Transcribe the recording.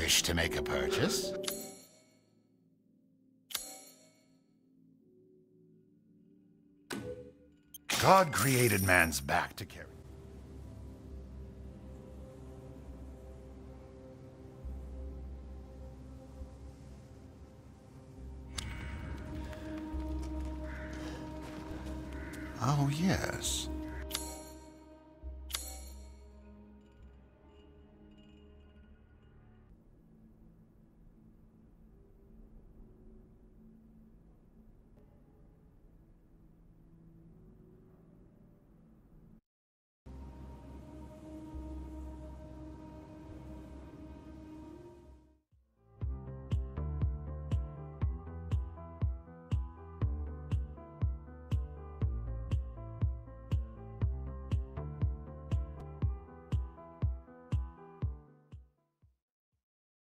wish to make a purchase? God created man's back to carry. Oh, yes.